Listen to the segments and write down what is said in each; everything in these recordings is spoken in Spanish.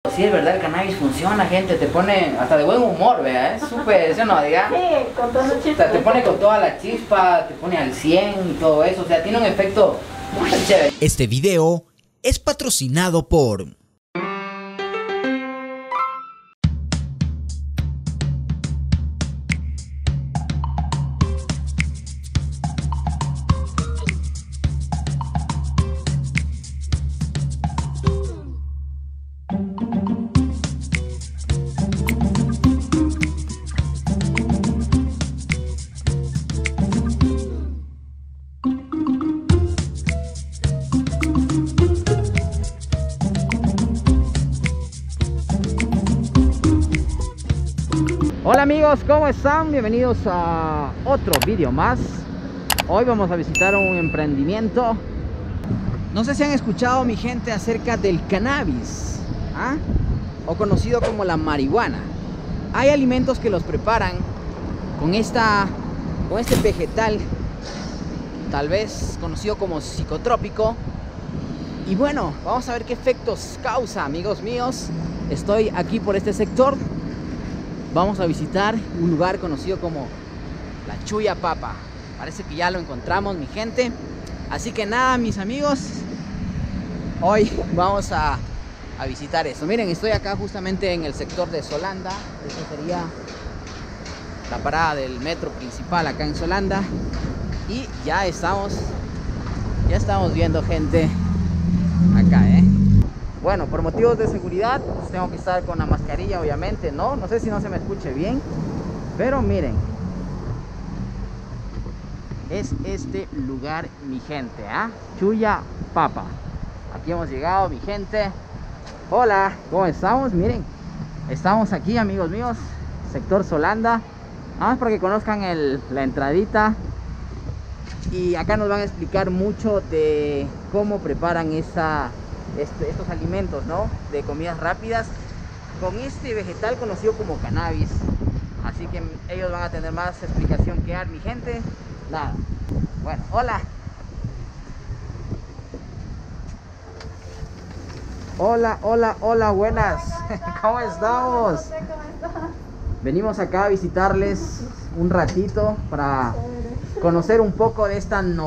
Sí, es verdad, el cannabis funciona, gente, te pone hasta de buen humor, vea, es súper, ¿sí o no, diga? Sí, con todo el chispa. O sea, te pone con toda la chispa, te pone al 100 y todo eso, o sea, tiene un efecto muy chévere. Este video es patrocinado por... Hola amigos, ¿cómo están? Bienvenidos a otro vídeo más. Hoy vamos a visitar un emprendimiento. No sé si han escuchado, mi gente, acerca del cannabis, ¿ah? O conocido como la marihuana. Hay alimentos que los preparan con este vegetal, tal vez conocido como psicotrópico. Y bueno, vamos a ver qué efectos causa, amigos míos. Estoy aquí por este sector. Vamos a visitar un lugar conocido como la Chuya Papa. Parece que ya lo encontramos, mi gente. Así que nada, mis amigos, hoy vamos a visitar eso. Miren, estoy acá justamente en el sector de Solanda. Esta sería la parada del metro principal acá en Solanda. Y ya estamos viendo gente acá, Bueno, por motivos de seguridad, pues tengo que estar con la mascarilla, obviamente, ¿no? No sé si no se me escuche bien, pero miren. Es este lugar, mi gente, Chuya Papa. Aquí hemos llegado, mi gente. Hola, ¿cómo estamos? Miren, estamos aquí, amigos míos, sector Solanda. Vamos para que conozcan la entradita. Y acá nos van a explicar mucho de cómo preparan estos alimentos, ¿no? De comidas rápidas con este vegetal conocido como cannabis. Así que ellos van a tener más explicación que dar, mi gente. Nada. Bueno, hola. Hola, buenas. ¿Cómo estamos? Venimos acá a visitarles un ratito para conocer un poco de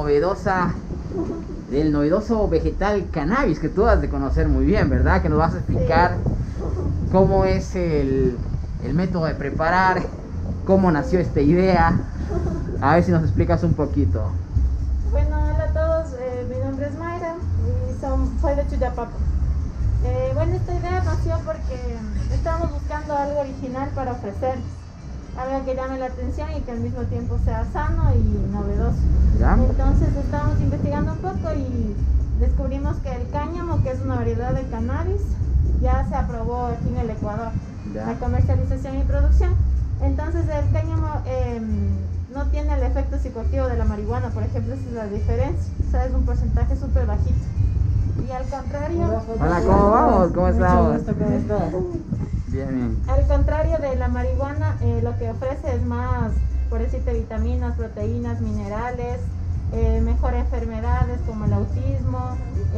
del novedoso vegetal cannabis que tú has de conocer muy bien, ¿verdad? Que nos vas a explicar cómo es el método de preparar, cómo nació esta idea. A ver si nos explicas un poquito. Bueno, hola a todos, mi nombre es Mayra y soy de Chuya Papa. Bueno, esta idea nació porque estábamos buscando algo original para ofrecer. Algo que llame la atención y que al mismo tiempo sea sano y novedoso. ¿Ya? Entonces estábamos investigando un poco y descubrimos que el cáñamo, que es una variedad de cannabis, ya se aprobó aquí en el Ecuador, la comercialización y producción. Entonces el cáñamo no tiene el efecto psicoactivo de la marihuana, por ejemplo. Esa es la diferencia, o sea, es un porcentaje súper bajito. Y al contrario... Hola, ¿cómo vamos? ¿Cómo estamos? ¿Cómo estás? Bien. Al contrario de la marihuana, lo que ofrece es más, por decirte, vitaminas, proteínas, minerales, mejora enfermedades como el autismo,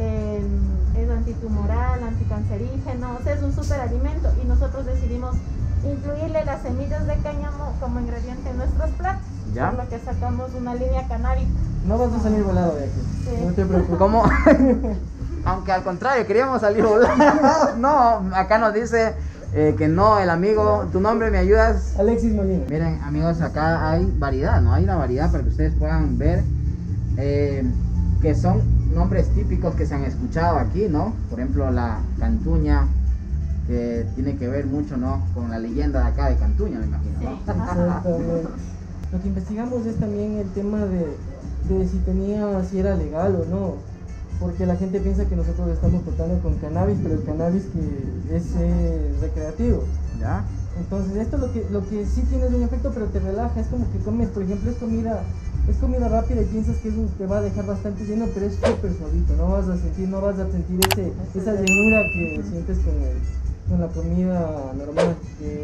es antitumoral, anticancerígeno, o sea, es un superalimento, y nosotros decidimos incluirle las semillas de cáñamo como ingrediente en nuestros platos, ¿ya? Por lo que sacamos una línea canábica. No vas a salir volado de aquí, sí. No te preocupes. ¿Cómo? Aunque al contrario, queríamos salir volando. No, acá nos dice... que no, el amigo, ¿tu nombre me ayudas? Alexis Molina. Miren, amigos, acá hay variedad, ¿no? Hay una variedad para que ustedes puedan ver que son nombres típicos que se han escuchado aquí, ¿no? Por ejemplo, la cantuña, que tiene que ver mucho, ¿no? Con la leyenda de acá de Cantuña, me imagino, ¿no? Exactamente. Lo que investigamos es también el tema de si era legal o no. Porque la gente piensa que nosotros estamos tratando con cannabis, pero el cannabis que es recreativo. ¿Ya? Entonces esto lo que sí tiene es un efecto, pero te relaja. Es como que comes, por ejemplo, es comida rápida y piensas que te va a dejar bastante lleno, pero es súper suavito. No vas a sentir esa llenura que sientes con la comida normal.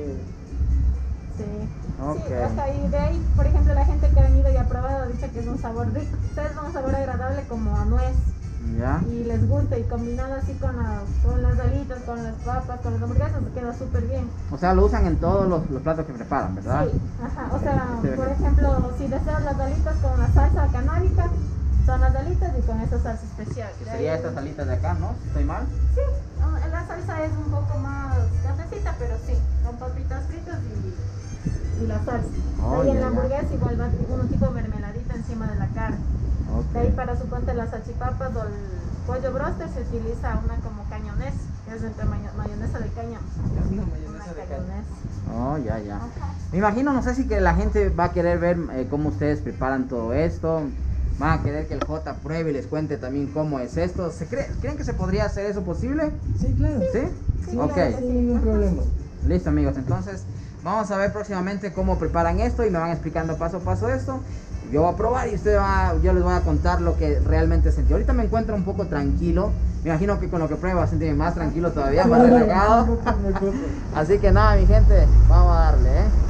Sí. Okay. Sí, hasta ahí, de ahí, por ejemplo, la gente que ha venido y ha probado ha dicho que es un sabor rico. O sea, es un sabor agradable como a nuez. Ya. Y les gusta, y combinado así con las alitas, con las papas, con las hamburguesas, queda súper bien. O sea, lo usan en todos los platos que preparan, ¿verdad? Sí, ajá. O sea, Sí. por ejemplo, si deseas las alitas con la salsa canábica, son las alitas y con esa salsa especial. De Sería ahí- estas alitas de acá, ¿no? ¿Estoy mal? Sí, la salsa es un poco más cafecita, pero sí, con papitas fritas y la salsa. Oh, de ahí en ya, la ya. hamburguesa igual va un tipo de mermeladita encima de la carne. Ok. De ahí para suponte las salchipapas o el pollo broster se utiliza una como cañonés, que es entre mayonesa de cáñamo. Una Una mayonesa de caña. cañonés. Oh, ya, ya. Ajá. Me imagino, no sé si que la gente va a querer ver cómo ustedes preparan todo esto. Van a querer que el J pruebe y les cuente también cómo es esto. ¿Creen que se podría hacer eso posible? Sí, claro. ¿Sí? Sí, Ok. claro. Sin ningún problema. Listo, amigos. Entonces, vamos a ver próximamente cómo preparan esto y me van explicando paso a paso esto. Yo voy a probar y yo les voy a contar lo que realmente sentí. Ahorita me encuentro un poco tranquilo. Me imagino que con lo que pruebe va a sentirme más tranquilo todavía, más relajado. No te preocupes. Así que nada, mi gente, vamos a darle,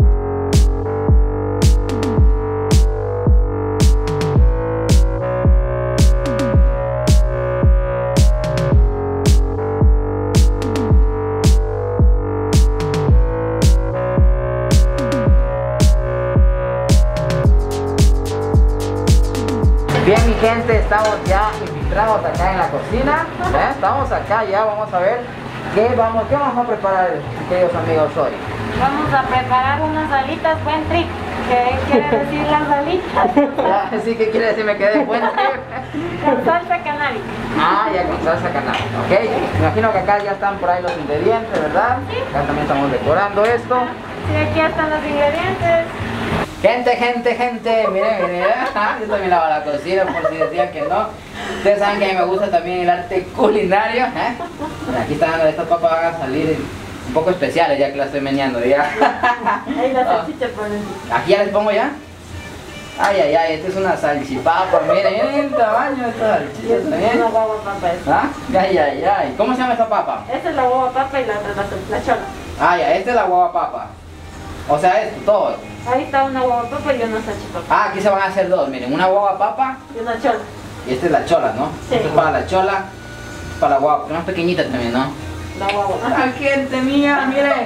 Bien, mi gente, estamos ya infiltrados acá en la cocina. ¿Ya? Estamos acá, ya vamos a ver qué vamos a preparar, queridos amigos, hoy. Vamos a preparar unas alitas buen trip. ¿Qué quiere decir las alitas? Ya, sí, ¿qué quiere decir? Me quedé buen trip. Con salsa canábica. Ah, ya con salsa canábica, ok. Me imagino que acá ya están por ahí los ingredientes, ¿verdad? Acá también estamos decorando esto. Sí, aquí están los ingredientes. Gente, miren, yo también lavo la cocina por si decían que no. Ustedes saben que a mí me gusta también el arte culinario, ¿eh? Aquí están, estas papas van a salir un poco especiales ya que las estoy meneando, ya. Ahí la salchicha por dentro. Aquí ya les pongo ya. Ay, esta es una salchipapa, miren el tamaño de esta Y salchicha esta es también. una guagua papa esta. ¿Ah? Ay, ¿cómo se llama esta papa? Esta es la guagua papa y la otra es la chola. Ah, ya, esta es la guava papa. O sea, esto, todo. Ahí está una guagua papa y una salchipapa. Ah, aquí se van a hacer dos, miren, una guava papa Y una chola. y esta es la chola, ¿no? Sí. Esto es para la chola, para la guava, más pequeñita también, ¿no? La guagua. ¡Ah, gente mía, miren!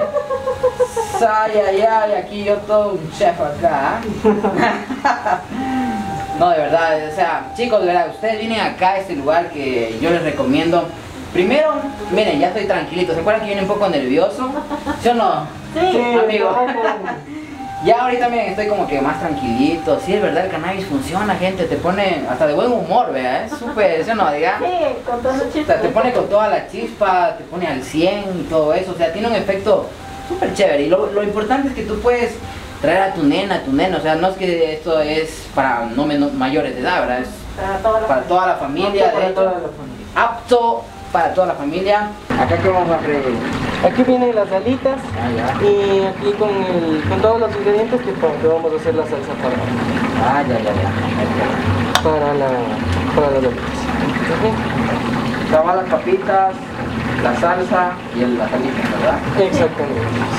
Ay, aquí yo todo un chef acá. No, de verdad, o sea, chicos, de verdad, ustedes vienen acá a este lugar que yo les recomiendo. Primero, miren, ya estoy tranquilito. ¿Se acuerdan que viene un poco nervioso? ¿Sí o no? Sí. Amigo. Ya ahorita miren, estoy como que más tranquilito. Sí, es verdad, el cannabis funciona, gente. Te pone hasta de buen humor, vea. Es súper, ¿sí o no? Diga. Sí, con todo el O chiste. sea, te pone con toda la chispa, te pone al 100 y todo eso. O sea, tiene un efecto súper chévere. Y lo importante es que tú puedes traer a tu nena, a tu neno. O sea, no es que esto es para no mayores de edad, ¿verdad? Es para toda la familia. De hecho, apto para toda la familia. Acá que vamos a freír. Aquí vienen las alitas Ah, ya. y aquí con todos los ingredientes que vamos a hacer la salsa Ah, ya. para las alitas. O sea, van las papitas, la salsa y las alitas, ¿verdad? Exactamente. ¿Sí?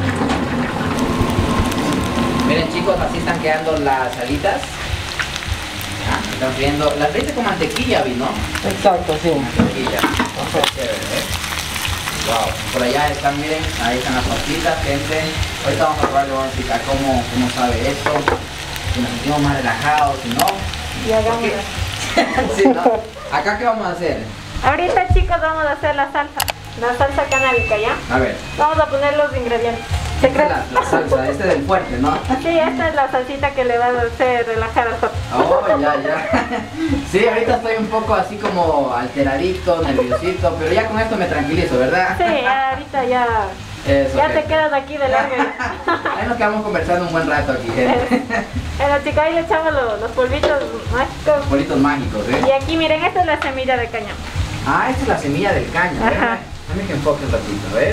Miren, chicos, así están quedando las alitas. Ah, están friendo. Las fritas con mantequilla, ¿vi, no? Exacto, sí. Mantequilla. Súper chévere, ¿eh? Wow. Por allá están, miren, ahí están las papitas, gente. Ahorita vamos a probar, le vamos a explicar cómo sabe esto. Si nos sentimos más relajados, si no. Y hagámoslo. Sí, ¿no? ¿Acá qué vamos a hacer? Ahorita, chicos, vamos a hacer la salsa canábica, ¿ya? A ver. Vamos a poner los ingredientes. Esta es la salsa, este es el fuerte, ¿no? Sí, esta es la salsita que le va a hacer relajar al Jota. Oh, ya. Sí, ahorita estoy un poco así como alteradito, nerviosito, pero ya con esto me tranquilizo, ¿verdad? Sí, ya, ahorita ya Eso, te gente. quedas aquí de largo. Ahí nos quedamos conversando un buen rato aquí, gente. Bueno, chicos, ahí le echamos los polvitos mágicos. Bolitos mágicos, Y ¿eh? aquí, miren, esta es la semilla de cáñamo. Ah, esta es la semilla del caño, ¿eh? Ajá. Dame que enfoque un ratito, ¿ves?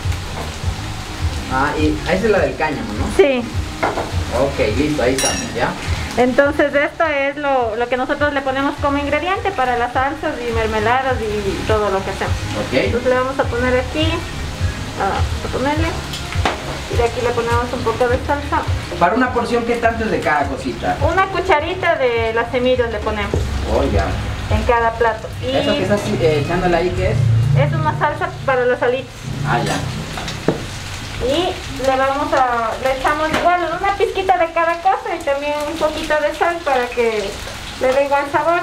Ah, y esa es la del cáñamo, ¿no? Sí. Ok, listo, ahí estamos, ¿ya? Entonces esto es lo que nosotros le ponemos como ingrediente para las salsas y mermeladas y todo lo que hacemos. Ok. Entonces le vamos a poner aquí, a ponerle, y de aquí le ponemos un poco de salsa. Para una porción, ¿qué tanto es de cada cosita? Una cucharita de las semillas le ponemos. Oh, ya. en cada plato. Y ¿Eso que estás echándole ahí qué es? es una salsa para los alitas. Ah, ya. Y le echamos igual una pizquita de cada cosa y también un poquito de sal para que le dé igual sabor.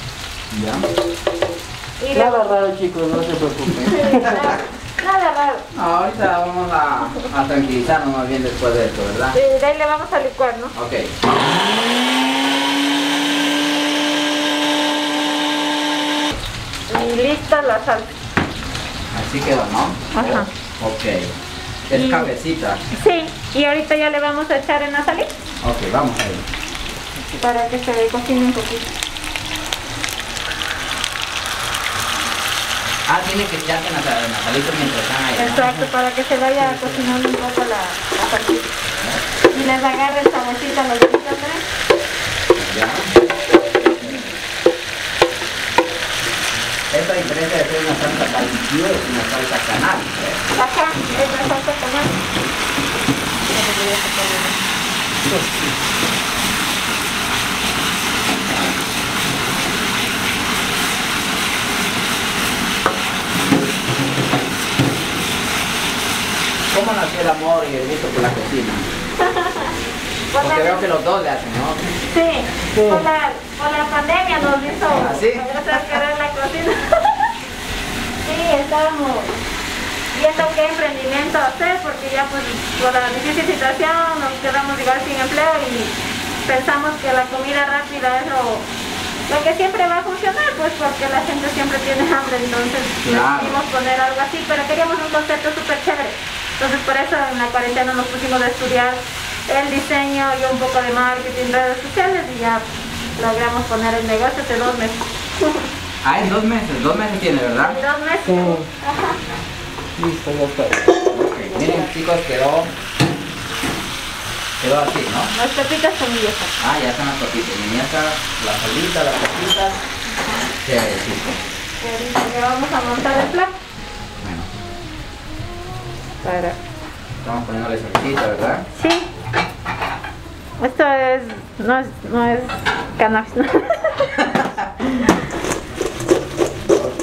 Ya. Y Nada raro, chicos, no se preocupen. Sí, nada raro. No, ahorita vamos a tranquilizarnos más bien después de esto, ¿verdad? Sí, de ahí le vamos a licuar, ¿no? Ok. Y lista la salsa. Así quedó, ¿no? Ajá. Ok. Es Y- cabecita. Sí, y ahorita ya le vamos a echar en la salita Ok, vamos ahí. para que se cocine un poquito. Ah, tiene que echarse en la salita mientras están ahí, ¿no? Exacto, para que se vaya cocinando un poco la salsita. Y les agarre el saborcito a los deditos, Ya. Esta diferencia de ser una salsa barbecue es una salsa cannabis, ¿eh? Ajá, es la salsa tomate. ¿Cómo nació el amor y el gusto por la cocina? Porque veo que los dos le hacen, ¿no? Sí, por la pandemia nos hizo ¿sí? empezar a querer la cocina. Sí, estábamos viendo qué emprendimiento hacer porque ya pues por la difícil situación nos quedamos igual sin empleo y pensamos que la comida rápida es lo que siempre va a funcionar, pues porque la gente siempre tiene hambre, entonces Claro. decidimos poner algo así, pero queríamos un concepto súper chévere. Entonces por eso en la cuarentena nos pusimos a estudiar el diseño y un poco de marketing, redes sociales y ya logramos poner el negocio hace 2 meses. Ah, en 2 meses tiene, ¿verdad? En 2 meses. Sí. Ajá. Listo, ya está. Ok, miren chicos, quedó así, ¿no? Las pepitas son viejas. Ah, ya están las papitas, y ya está la salita, las papitas. Chévere, chicos. Y ahorita ya vamos a montar el plato. Bueno, Para... estamos poniéndole salsita, ¿verdad? Sí. Esto no es cannabis. Ok.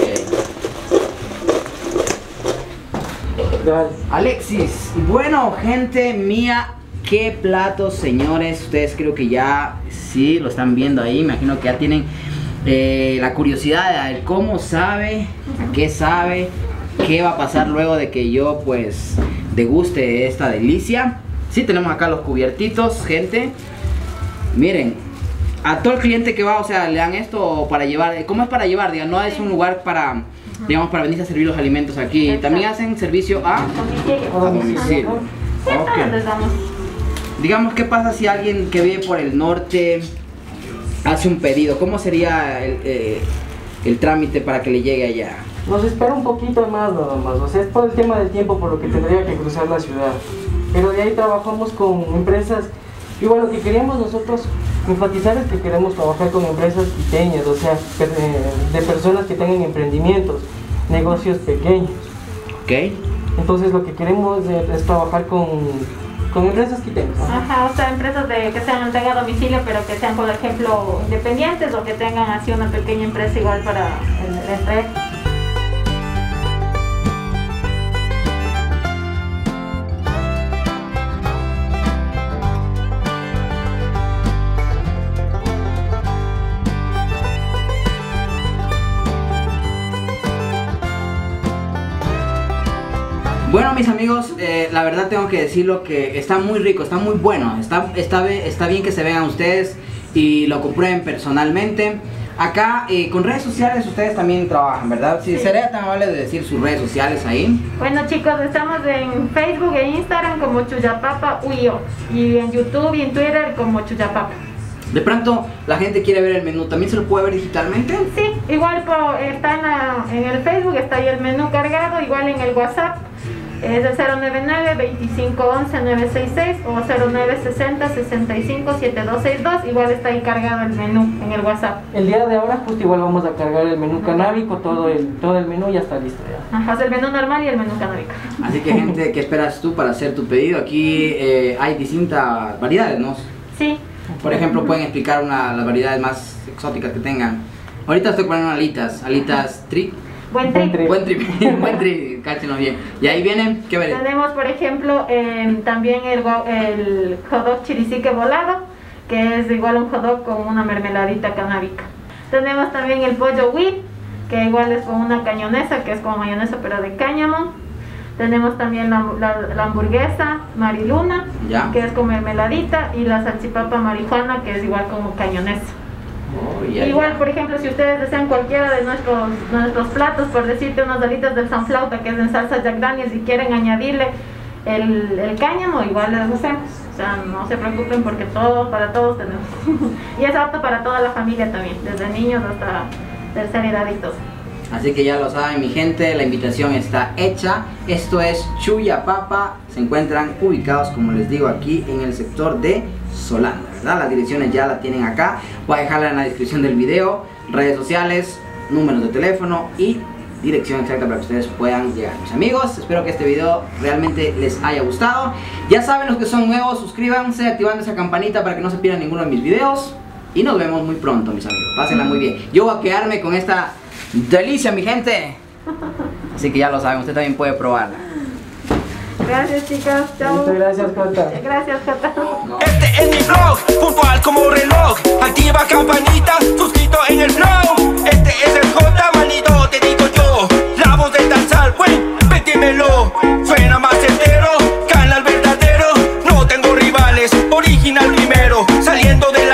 Dale. Alexis, bueno, gente mía, qué platos, señores. Ustedes creo que ya sí lo están viendo ahí. Me imagino que ya tienen la curiosidad de ver cómo sabe, a qué sabe, qué va a pasar luego de que yo pues deguste esta delicia. Sí, tenemos acá los cubiertitos, gente. Miren, a todo el cliente que va, o sea, le dan esto para llevar. ¿Cómo es para llevar? Digamos, no es un lugar para, digamos, para venir a servir los alimentos aquí. Exacto. También hacen servicio a domicilio. Siempre Ok. les damos. Digamos, ¿qué pasa si alguien que vive por el norte hace un pedido? ¿Cómo sería el trámite para que le llegue allá? Nos espera un poquito más nada más, o sea, es por el tema del tiempo por lo que tendría que cruzar la ciudad. Pero de ahí trabajamos con empresas, igual lo que queríamos nosotros enfatizar es que queremos trabajar con empresas pequeñas, o sea, de personas que tengan emprendimientos, negocios pequeños. ¿Ok? Entonces lo que queremos es trabajar con empresas quiteñas. Ajá, o sea, empresas que sean entrega a domicilio, pero que sean, por ejemplo, independientes o que tengan así una pequeña empresa igual para el entrega. Bueno, mis amigos, la verdad tengo que decirlo que está muy rico, está muy bueno. Está bien que se vean ustedes y lo comprueben personalmente. Acá, con redes sociales ustedes también trabajan, ¿verdad? Si Sí. sería tan amable de decir sus redes sociales ahí. Bueno, chicos, estamos en Facebook e Instagram como Chuyapapa Uyo y en YouTube y en Twitter como Chuyapapa. De pronto la gente quiere ver el menú, ¿también se lo puede ver digitalmente? Sí, igual está en el Facebook, está ahí el menú cargado, igual en el WhatsApp. Es el 099-2511-966 o 0960-657262. Igual está ahí cargado el menú en el WhatsApp. El día de ahora justo igual vamos a cargar el menú canábico, todo el menú ya está listo ya. Ajá, es el menú normal y el menú canábico. Así que gente, ¿qué esperas tú para hacer tu pedido? Aquí hay distintas variedades, ¿no? Sí. Por ejemplo, pueden explicar las variedades más exóticas que tengan Ahorita estoy poniendo alitas tri. Buen trip. Buen trip, cáchenos bien. Y ahí vienen, ¿qué veré? Tenemos, por ejemplo, también el hot dog chiricique volado, que es igual un hot dog con una mermeladita canábica. Tenemos también el pollo whip, que igual es con una cañonesa, que es como mayonesa pero de cáñamo. Tenemos también la hamburguesa Mariluna, Ya. que es con mermeladita, y la salchipapa marihuana, que es igual como cañonesa. Oh, ya, Igual, ya. por ejemplo, si ustedes desean cualquiera de nuestros platos, por decirte unas alitas del Sanflauta, que es en salsa Jack Daniels, y quieren añadirle el cáñamo, igual les hacemos. O sea, no se preocupen porque para todos tenemos. Y es apto para toda la familia también, desde niños hasta tercera edad y todo. Así que ya lo saben, mi gente, la invitación está hecha. Esto es Chuya Papa. Se encuentran ubicados, como les digo, aquí en el sector de Solanda, ¿verdad? Las direcciones ya la tienen acá. Voy a dejarla en la descripción del video, redes sociales, números de teléfono y dirección exacta para que ustedes puedan llegar. Mis amigos, espero que este video realmente les haya gustado. Ya saben, los que son nuevos, suscríbanse activando esa campanita para que no se pierdan ninguno de mis videos. Y nos vemos muy pronto, mis amigos. Pásenla muy bien. Yo voy a quedarme con esta delicia, mi gente. Así que ya lo saben, usted también puede probarla. Gracias, chicas. Chao. Listo, gracias, Jota. Gracias, Jota. Este es mi vlog, puntual como reloj. Activa campanita, suscrito en el flow. Este es el J, manito, te digo yo. La voz del danzal, güey, pétimelo. Suena más entero, canal verdadero. No tengo rivales, original primero. Saliendo de la